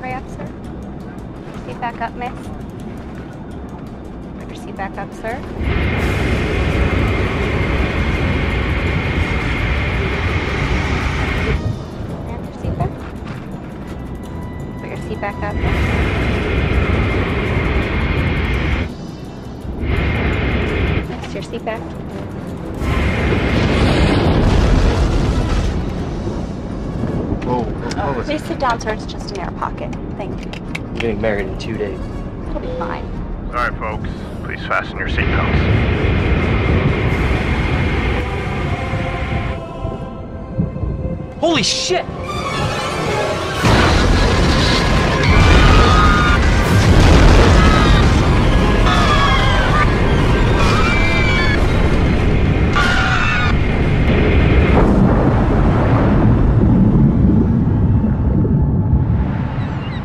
tray up, sir. Seat back up, miss. Put your seat back up, sir. And your seat back. Put your seat back up, miss. Miss, your seat back. Oh, please sit down, sir. It's just an air pocket. Thank you. I'm getting married in 2 days. It'll be fine. All right, folks. Please fasten your seatbelts. Holy shit!